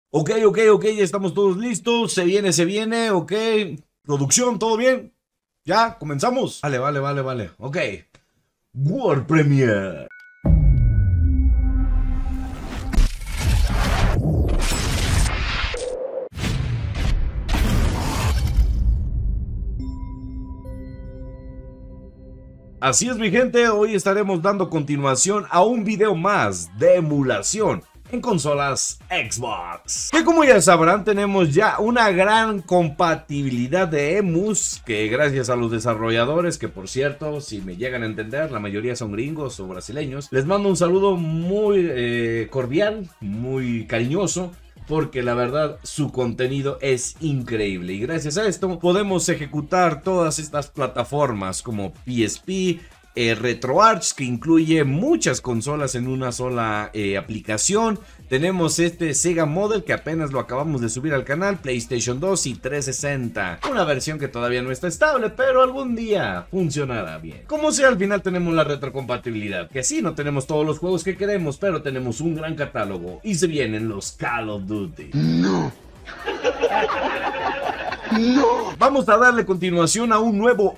Ok, ya estamos todos listos. Se viene, ok. Producción, ¿todo bien? ¿Ya? ¿Comenzamos? Vale. Ok. World Premiere. Así es, mi gente, hoy estaremos dando continuación a un video más de emulación en consolas Xbox. Que como ya sabrán, tenemos ya una gran compatibilidad de emus, que gracias a los desarrolladores, que por cierto, si me llegan a entender, la mayoría son gringos o brasileños, les mando un saludo muy cordial, muy cariñoso, porque la verdad su contenido es increíble y gracias a esto podemos ejecutar todas estas plataformas como PSP, RetroArch, que incluye muchas consolas en una sola aplicación. Tenemos este Sega Model que apenas lo acabamos de subir al canal, PlayStation 2 y 360. Una versión que todavía no está estable, pero algún día funcionará bien. Como sea, al final tenemos la retrocompatibilidad, que sí, no tenemos todos los juegos que queremos, pero tenemos un gran catálogo y se vienen los Call of Duty. No. No. Vamos a darle continuación a un nuevo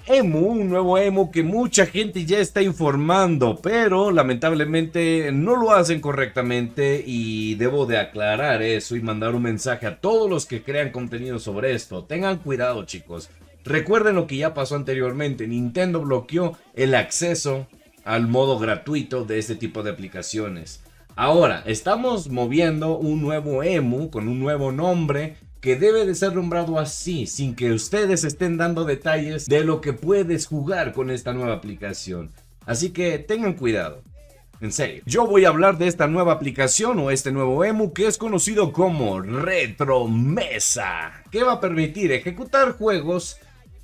emu que mucha gente ya está informando, pero lamentablemente no lo hacen correctamente y debo de aclarar eso y mandar un mensaje a todos los que crean contenido sobre esto. Tengan cuidado, chicos. Recuerden lo que ya pasó anteriormente. Nintendo bloqueó el acceso al modo gratuito de este tipo de aplicaciones. Ahora, estamos moviendo un nuevo emu con un nuevo nombre que debe de ser nombrado así, sin que ustedes estén dando detalles de lo que puedes jugar con esta nueva aplicación. Así que tengan cuidado. En serio, yo voy a hablar de esta nueva aplicación o este nuevo emu que es conocido como Retro Mesa, que va a permitir ejecutar juegos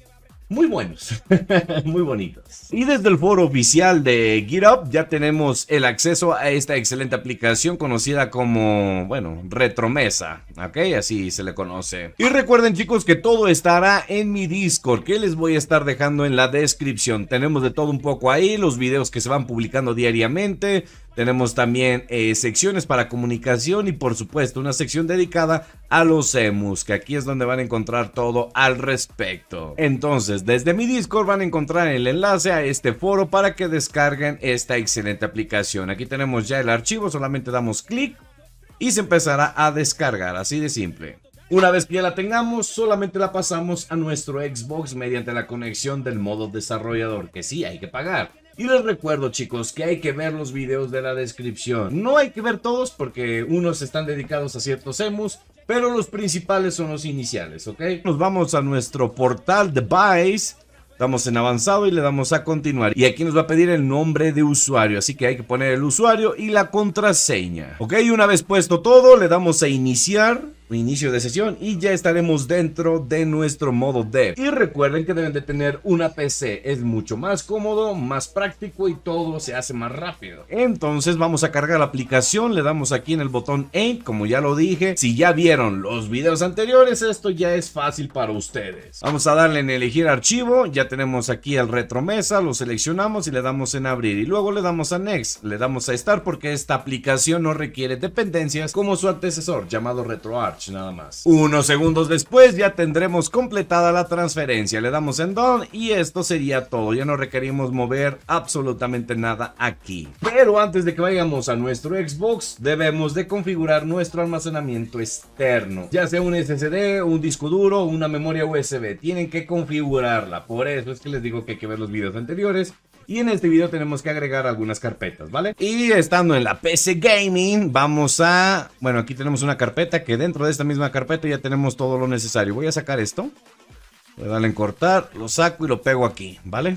muy buenos, muy bonitos. Y desde el foro oficial de GitHub ya tenemos el acceso a esta excelente aplicación conocida como, bueno, Retro Mesa, ¿ok? Así se le conoce. Y recuerden, chicos, que todo estará en mi Discord, que les voy a estar dejando en la descripción. Tenemos de todo un poco ahí, los videos que se van publicando diariamente. Tenemos también secciones para comunicación y por supuesto una sección dedicada a los emus, que aquí es donde van a encontrar todo al respecto. Entonces, desde mi Discord van a encontrar el enlace a este foro para que descarguen esta excelente aplicación. Aquí tenemos ya el archivo, solamente damos clic y se empezará a descargar, así de simple. Una vez que ya la tengamos, solamente la pasamos a nuestro Xbox mediante la conexión del modo desarrollador, que sí hay que pagar. Y les recuerdo, chicos, que hay que ver los videos de la descripción. No hay que ver todos porque unos están dedicados a ciertos emus, pero los principales son los iniciales, ¿ok? Nos vamos a nuestro portal Device. Damos en avanzado y le damos a continuar. Y aquí nos va a pedir el nombre de usuario. Así que hay que poner el usuario y la contraseña. Ok, una vez puesto todo, le damos a iniciar. Inicio de sesión y ya estaremos dentro de nuestro modo dev. Y recuerden que deben de tener una PC. Es mucho más cómodo, más práctico y todo se hace más rápido. Entonces vamos a cargar la aplicación. Le damos aquí en el botón Aim, como ya lo dije. Si ya vieron los videos anteriores, esto ya es fácil para ustedes. Vamos a darle en elegir archivo. Ya tenemos aquí el Retro Mesa, lo seleccionamos y le damos en abrir. Y luego le damos a Next. Le damos a Start porque esta aplicación no requiere dependencias como su antecesor llamado RetroArch. Nada más. Unos segundos después ya tendremos completada la transferencia. Le damos en Done y esto sería todo. Ya no requerimos mover absolutamente nada aquí. Pero antes de que vayamos a nuestro Xbox, debemos de configurar nuestro almacenamiento externo. Ya sea un SSD, un disco duro, una memoria USB. Tienen que configurarla. Por eso es que les digo que hay que ver los videos anteriores. Y en este video tenemos que agregar algunas carpetas, ¿vale? Y estando en la PC Gaming, vamos a... Bueno, aquí tenemos una carpeta que dentro de esta misma carpeta ya tenemos todo lo necesario. Voy a sacar esto. Voy a darle en cortar, lo saco y lo pego aquí, ¿vale?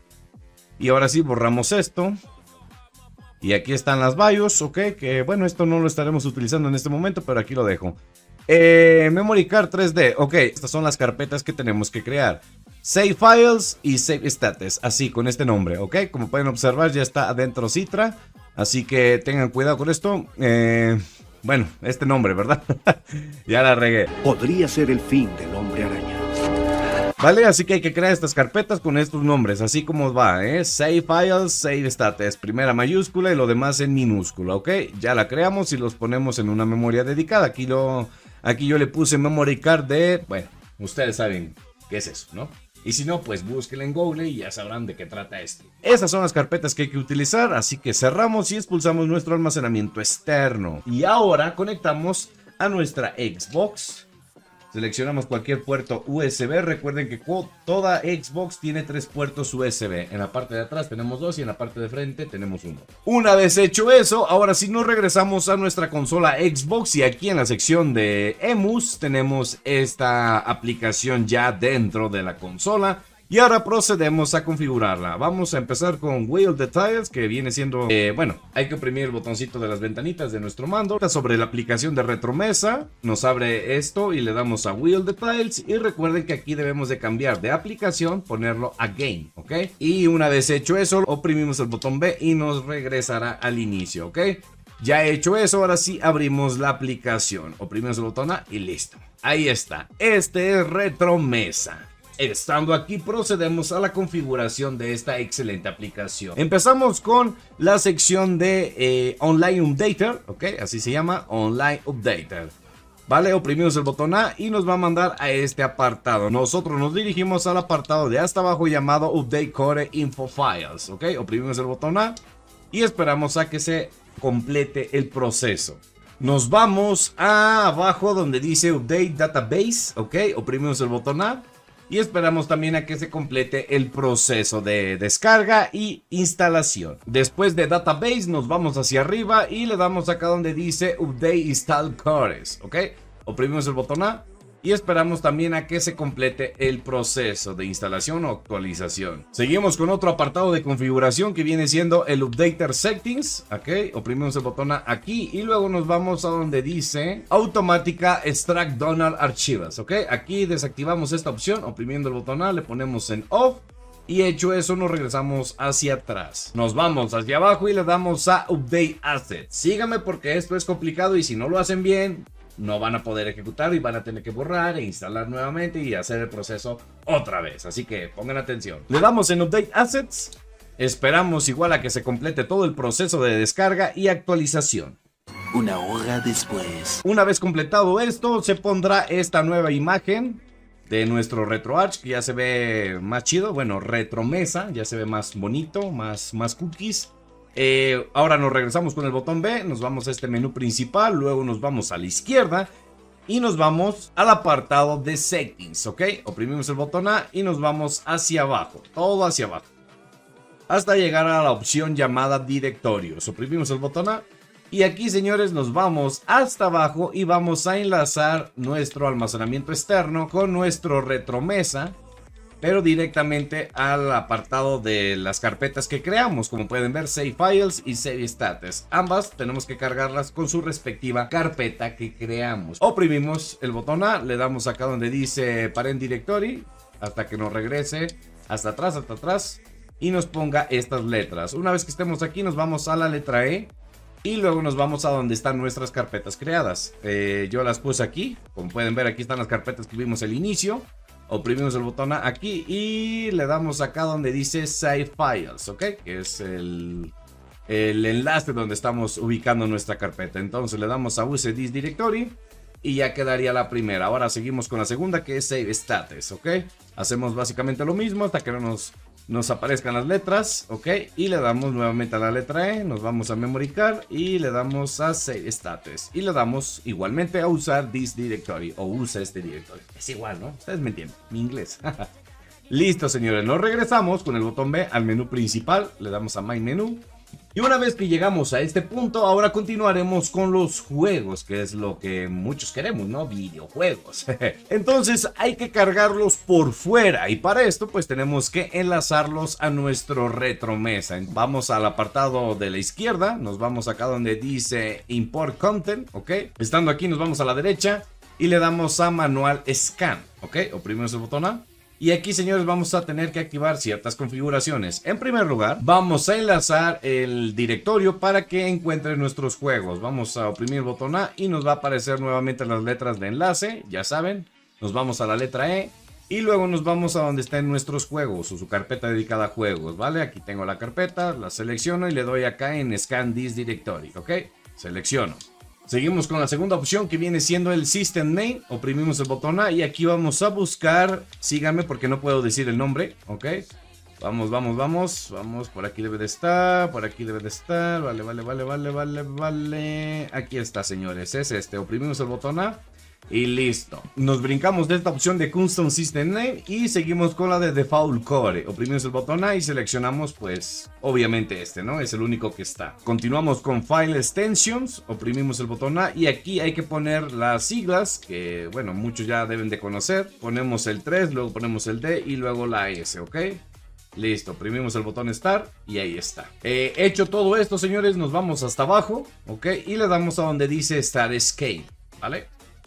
Y ahora sí, borramos esto. Y aquí están las BIOS, ¿ok? Que bueno, esto no lo estaremos utilizando en este momento, pero aquí lo dejo. Memory Card 3D, ok. Estas son las carpetas que tenemos que crear. Save Files y Save Status, así con este nombre, ¿ok? Como pueden observar ya está adentro Citra, así que tengan cuidado con esto. Bueno, este nombre, ¿verdad? Ya la regué. Podría ser el fin del Hombre Araña. Vale, así que hay que crear estas carpetas con estos nombres, así como va, Save Files, Save Status, primera mayúscula y lo demás en minúscula, ¿ok? Ya la creamos y los ponemos en una memoria dedicada. Aquí lo Aquí yo le puse memory card de, bueno, ustedes saben qué es eso, ¿no? Y si no, pues búsquenlo en Google y ya sabrán de qué trata esto. Esas son las carpetas que hay que utilizar, así que cerramos y expulsamos nuestro almacenamiento externo. Y ahora conectamos a nuestra Xbox. Seleccionamos cualquier puerto USB. Recuerden que toda Xbox tiene 3 puertos USB. En la parte de atrás tenemos 2 y en la parte de frente tenemos 1. Una vez hecho eso, ahora sí nos regresamos a nuestra consola Xbox. Y aquí en la sección de emus tenemos esta aplicación ya dentro de la consola. Y ahora procedemos a configurarla. Vamos a empezar con Wheel Details, que viene siendo, bueno, hay que oprimir el botoncito de las ventanitas de nuestro mando. Sobre la aplicación de RetroMesa, nos abre esto y le damos a Wheel Details. Y recuerden que aquí debemos de cambiar de aplicación, ponerlo a Game, ¿ok? Y una vez hecho eso, oprimimos el botón B y nos regresará al inicio, ¿ok? Ya hecho eso, ahora sí abrimos la aplicación. Oprimimos el botón A y listo. Ahí está. Este es RetroMesa. Estando aquí procedemos a la configuración de esta excelente aplicación. Empezamos con la sección de Online Updater, ok, así se llama, Online Updater. Vale, oprimimos el botón A y nos va a mandar a este apartado. Nosotros nos dirigimos al apartado de hasta abajo llamado Update Core Info Files, ok, oprimimos el botón A y esperamos a que se complete el proceso. Nos vamos a abajo donde dice Update Database, ok, oprimimos el botón A. Y esperamos también a que se complete el proceso de descarga y instalación. Después de Database nos vamos hacia arriba y le damos acá donde dice Update Install Cores, ¿ok? Oprimimos el botón A y esperamos también a que se complete el proceso de instalación o actualización. Seguimos con otro apartado de configuración que viene siendo el Updater Settings, ¿ok? Oprimimos el botón A aquí y luego nos vamos a donde dice Automática Extract Donor Archivas, ¿ok? Aquí desactivamos esta opción, oprimiendo el botón A le ponemos en Off. Y hecho eso nos regresamos hacia atrás. Nos vamos hacia abajo y le damos a Update Assets. Síganme porque esto es complicado y si no lo hacen bien no van a poder ejecutar y van a tener que borrar e instalar nuevamente y hacer el proceso otra vez. Así que pongan atención. Le damos en Update Assets. Esperamos igual a que se complete todo el proceso de descarga y actualización. Una hora después. Una vez completado esto, se pondrá esta nueva imagen de nuestro RetroArch, que ya se ve más chido. Bueno, RetroMesa, ya se ve más bonito, más cookies. Ahora nos regresamos con el botón B, nos vamos a este menú principal, luego nos vamos a la izquierda y nos vamos al apartado de Settings, ¿ok? Oprimimos el botón A y nos vamos hacia abajo, todo hacia abajo, hasta llegar a la opción llamada Directorios. Oprimimos el botón A y aquí, señores, nos vamos hasta abajo y vamos a enlazar nuestro almacenamiento externo con nuestro RetroMesa, pero directamente al apartado de las carpetas que creamos. Como pueden ver, Save Files y Save Status. Ambas tenemos que cargarlas con su respectiva carpeta que creamos. Oprimimos el botón A, le damos acá donde dice Parent Directory, hasta que nos regrese hasta atrás, y nos ponga estas letras. Una vez que estemos aquí, nos vamos a la letra E, y luego nos vamos a donde están nuestras carpetas creadas. Yo las puse aquí, como pueden ver, aquí están las carpetas que vimos al inicio. Oprimimos el botón A aquí y le damos acá donde dice Save Files, ¿ok? Que es el enlace donde estamos ubicando nuestra carpeta. Entonces le damos a Use This Directory y ya quedaría la primera. Ahora seguimos con la segunda, que es Save Status, ¿ok? Hacemos básicamente lo mismo hasta que no nos aparezcan las letras, ¿ok? Y le damos nuevamente a la letra E, nos vamos a Memory Card y le damos a Save Status. Y le damos igualmente a usar This Directory o usa este directory. Es igual, ¿no? Ustedes me entienden, mi inglés. Listo, señores, nos regresamos con el botón B al menú principal, le damos a My Menú. Y una vez que llegamos a este punto, ahora continuaremos con los juegos, que es lo que muchos queremos, ¿no? Videojuegos. Entonces hay que cargarlos por fuera y para esto pues tenemos que enlazarlos a nuestro RetroMesa. Vamos al apartado de la izquierda, nos vamos acá donde dice Import Content, ¿ok? Estando aquí nos vamos a la derecha y le damos a Manual Scan, ¿ok? Oprimimos el botón A. Y aquí, señores, vamos a tener que activar ciertas configuraciones. En primer lugar, vamos a enlazar el directorio para que encuentre nuestros juegos. Vamos a oprimir el botón A y nos va a aparecer nuevamente las letras de enlace. Ya saben, nos vamos a la letra E y luego nos vamos a donde estén nuestros juegos o su carpeta dedicada a juegos, ¿vale? Aquí tengo la carpeta, la selecciono y le doy acá en Scan This Directory, ¿ok? Selecciono. Seguimos con la segunda opción que viene siendo el System Name. Oprimimos el botón A y aquí vamos a buscar, síganme porque no puedo decir el nombre, ok. Vamos, vamos, vamos, vamos, por aquí debe de estar, por aquí debe de estar, vale. Aquí está, señores, es este, oprimimos el botón A. Y listo. Nos brincamos de esta opción de Custom System Name y seguimos con la de Default Core. Oprimimos el botón A y seleccionamos pues obviamente este, ¿no? Es el único que está. Continuamos con File Extensions. Oprimimos el botón A y aquí hay que poner las siglas que bueno, muchos ya deben de conocer. Ponemos el 3, luego ponemos el D y luego la S, ¿ok? Listo, oprimimos el botón Start y ahí está. Hecho todo esto, señores, nos vamos hasta abajo, ¿ok? Y le damos a donde dice Start Scale, ¿vale?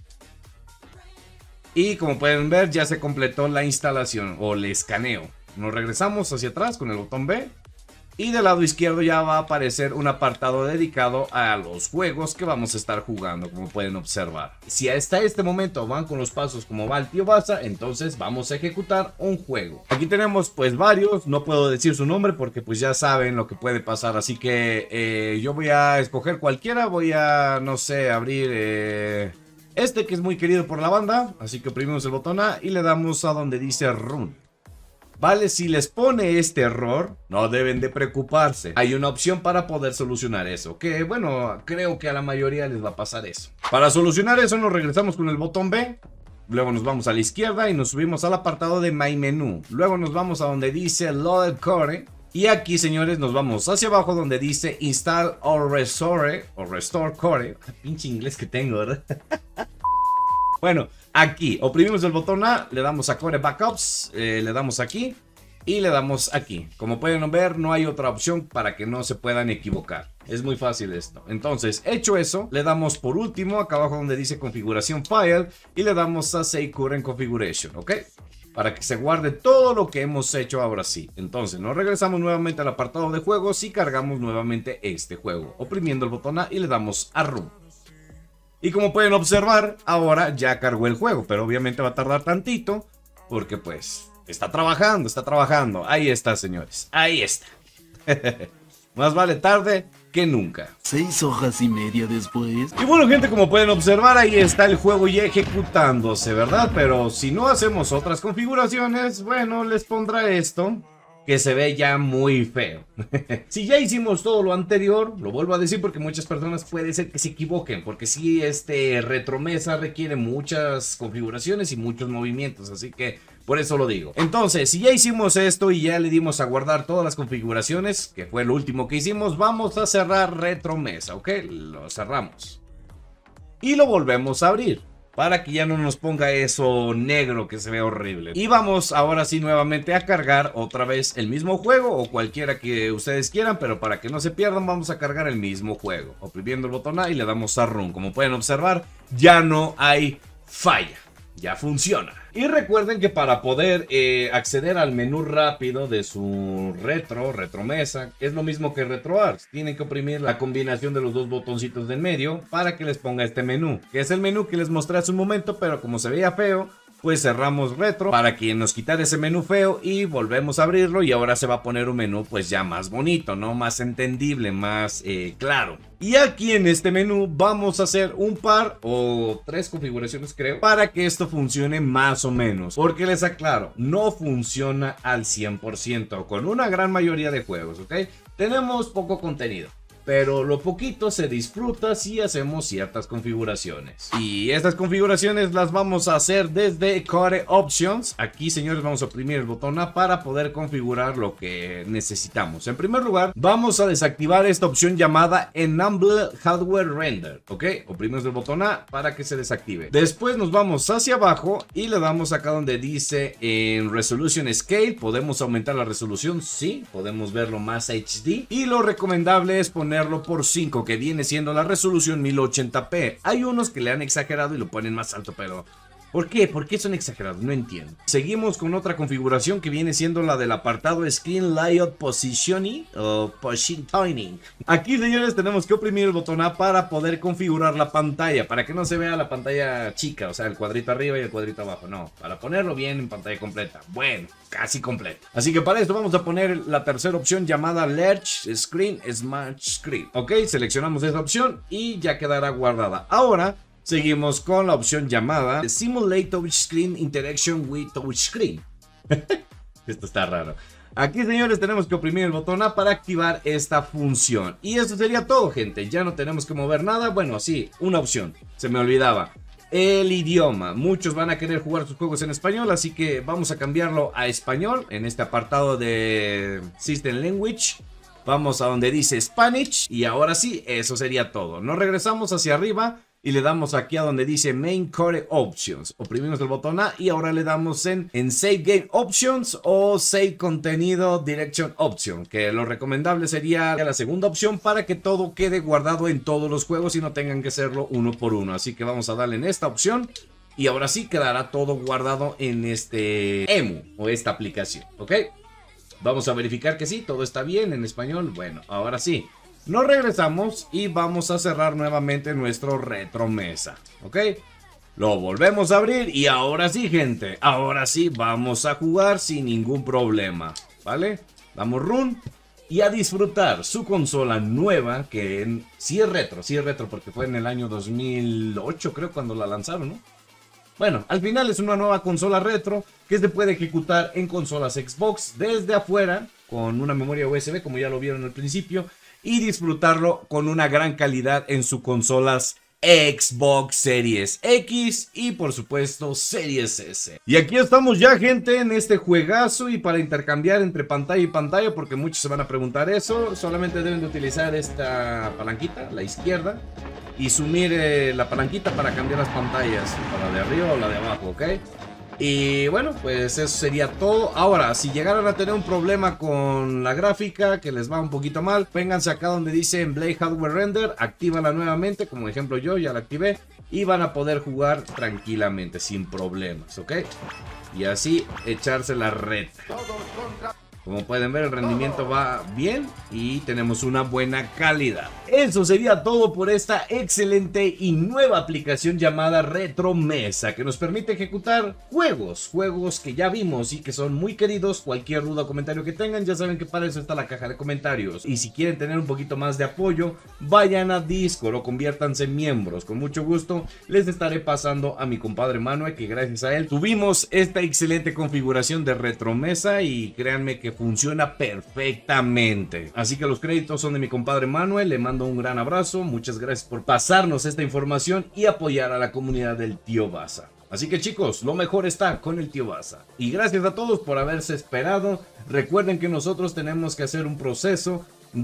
Y como pueden ver ya se completó la instalación o el escaneo. Nos regresamos hacia atrás con el botón B. Y del lado izquierdo ya va a aparecer un apartado dedicado a los juegos que vamos a estar jugando, como pueden observar. Si hasta este momento van con los pasos como va el tío Baza, entonces vamos a ejecutar un juego. Aquí tenemos pues varios, no puedo decir su nombre porque pues ya saben lo que puede pasar. Así que yo voy a escoger cualquiera, voy a, no sé, abrir... este que es muy querido por la banda, así que oprimimos el botón A y le damos a donde dice Run. Vale, si les pone este error, no deben de preocuparse. Hay una opción para poder solucionar eso, que bueno, creo que a la mayoría les va a pasar eso. Para solucionar eso nos regresamos con el botón B, luego nos vamos a la izquierda y nos subimos al apartado de My Menu. Luego nos vamos a donde dice Load Core. Y aquí, señores, nos vamos hacia abajo donde dice Install or Restore Core. Pinche inglés que tengo, ¿verdad? Bueno, aquí oprimimos el botón A, le damos a Core Backups, le damos aquí y le damos aquí. Como pueden ver, no hay otra opción para que no se puedan equivocar. Es muy fácil esto. Entonces, hecho eso, le damos por último acá abajo donde dice Configuración File y le damos a Save Current Configuration, ¿ok? Para que se guarde todo lo que hemos hecho ahora sí. Entonces nos regresamos nuevamente al apartado de juegos y cargamos nuevamente este juego. Oprimiendo el botón A y le damos a Run. Y como pueden observar, ahora ya cargó el juego. Pero obviamente va a tardar tantito porque pues está trabajando. Ahí está, señores. Ahí está. Más vale tarde que nunca. 6 horas y media después. Y bueno, gente, como pueden observar, ahí está el juego ya ejecutándose, ¿verdad? Pero si no hacemos otras configuraciones, bueno, les pondrá esto, que se ve ya muy feo. Si ya hicimos todo lo anterior, lo vuelvo a decir porque muchas personas puede ser que se equivoquen, porque sí, RetroMesa requiere muchas configuraciones y muchos movimientos, así que por eso lo digo. Entonces, si ya hicimos esto y ya le dimos a guardar todas las configuraciones, que fue lo último que hicimos, vamos a cerrar RetroMesa, ¿ok? Lo cerramos. Y lo volvemos a abrir, para que ya no nos ponga eso negro que se ve horrible. Y vamos ahora sí nuevamente a cargar otra vez el mismo juego o cualquiera que ustedes quieran, pero para que no se pierdan vamos a cargar el mismo juego. Oprimiendo el botón A y le damos a Run. Como pueden observar, ya no hay falla. Ya funciona. Y recuerden que para poder acceder al menú rápido de su RetroMesa, es lo mismo que RetroArch. Tienen que oprimir la combinación de los dos botoncitos del medio para que les ponga este menú, que es el menú que les mostré hace un momento, pero como se veía feo, pues cerramos Retro para que nos quitara ese menú feo y volvemos a abrirlo y ahora se va a poner un menú pues ya más bonito, ¿no? Más entendible, más claro. Y aquí en este menú vamos a hacer un par o 3 configuraciones creo para que esto funcione más o menos. Porque les aclaro, no funciona al 100% con una gran mayoría de juegos, ¿ok? Tenemos poco contenido, pero lo poquito se disfruta si hacemos ciertas configuraciones. Y estas configuraciones las vamos a hacer desde Core Options. Aquí, señores, vamos a oprimir el botón A para poder configurar lo que necesitamos. En primer lugar, vamos a desactivar esta opción llamada Enable Hardware Render, ¿ok? Oprimimos el botón A para que se desactive. Después nos vamos hacia abajo y le damos acá donde dice en Resolution Scale. ¿Podemos aumentar la resolución? Sí, podemos verlo más HD. Y lo recomendable es ponerlo por 5, que viene siendo la resolución 1080p. Hay unos que le han exagerado y lo ponen más alto, pero ¿Por qué? ¿Por qué son exagerados? No entiendo. Seguimos con otra configuración que viene siendo la del apartado Screen Layout Positioning o Positioning. Aquí, señores, tenemos que oprimir el botón A para poder configurar la pantalla, para que no se vea la pantalla chica, o sea, el cuadrito arriba y el cuadrito abajo. No, para ponerlo bien en pantalla completa. Bueno, casi completa. Así que para esto vamos a poner la tercera opción llamada Large Screen Smart Screen. Ok, seleccionamos esa opción y ya quedará guardada. Ahora seguimos con la opción llamada Simulate Touchscreen Interaction with Touchscreen. Esto está raro. Aquí, señores, tenemos que oprimir el botón A para activar esta función. Y eso sería todo, gente. Ya no tenemos que mover nada. Bueno, sí, una opción. Se me olvidaba. El idioma. Muchos van a querer jugar sus juegos en español, así que vamos a cambiarlo a español en este apartado de System Language. Vamos a donde dice Spanish y ahora sí, eso sería todo. Nos regresamos hacia arriba y le damos aquí a donde dice Main Core Options. Oprimimos el botón A y ahora le damos en Save Game Options o Save Contenido Direction Option, que lo recomendable sería la segunda opción para que todo quede guardado en todos los juegos y no tengan que hacerlo uno por uno. Así que vamos a darle en esta opción y ahora sí quedará todo guardado en este EMU o esta aplicación, ¿ok? Vamos a verificar que sí, todo está bien en español. Bueno, ahora sí. Nos regresamos y vamos a cerrar nuevamente nuestro retromesa, ¿ok? Lo volvemos a abrir y ahora sí, gente, ahora sí vamos a jugar sin ningún problema, ¿vale? Damos run y a disfrutar su consola nueva, que sí es retro porque fue en el año 2008 creo cuando la lanzaron, ¿no? Bueno, al final es una nueva consola retro que se puede ejecutar en consolas Xbox desde afuera con una memoria USB como ya lo vieron al principio y disfrutarlo con una gran calidad en sus consolas Xbox Series X y por supuesto Series S. Y aquí estamos ya, gente, en este juegazo y para intercambiar entre pantalla y pantalla, porque muchos se van a preguntar eso, solamente deben de utilizar esta palanquita, la izquierda, y sumir la palanquita para cambiar las pantallas, para la de arriba o la de abajo, ¿ok? Y bueno, pues eso sería todo. Ahora, si llegaran a tener un problema con la gráfica, que les va un poquito mal, vénganse acá donde dice en Blade Hardware Render, actívala nuevamente, como ejemplo yo ya la activé, y van a poder jugar tranquilamente, sin problemas, ¿ok? Y así echarse la reta. Como pueden ver, el rendimiento va bien y tenemos una buena calidad. Eso sería todo por esta excelente y nueva aplicación llamada RetroMesa, que nos permite ejecutar juegos que ya vimos y que son muy queridos. Cualquier duda o comentario que tengan, ya saben que para eso está la caja de comentarios. Y si quieren tener un poquito más de apoyo, vayan a Discord o conviértanse en miembros. Con mucho gusto les estaré pasando a mi compadre Manuel, que gracias a él tuvimos esta excelente configuración de RetroMesa y créanme que funciona perfectamente. Así que los créditos son de mi compadre Manuel. Le mando un gran abrazo. Muchas gracias por pasarnos esta información y apoyar a la comunidad del Tío Baza. Así que chicos, lo mejor está con el Tío Baza. Y gracias a todos por haberse esperado. Recuerden que nosotros tenemos que hacer un proceso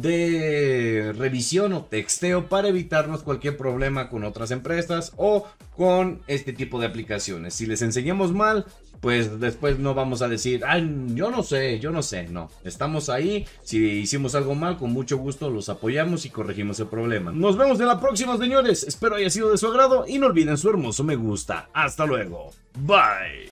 de revisión o texteo para evitarnos cualquier problema con otras empresas o con este tipo de aplicaciones. Si les enseñamos mal, pues después no vamos a decir, ay, yo no sé, no, estamos ahí. Si hicimos algo mal, con mucho gusto los apoyamos y corregimos el problema. Nos vemos en la próxima, señores. Espero haya sido de su agrado y no olviden su hermoso me gusta. Hasta luego. Bye.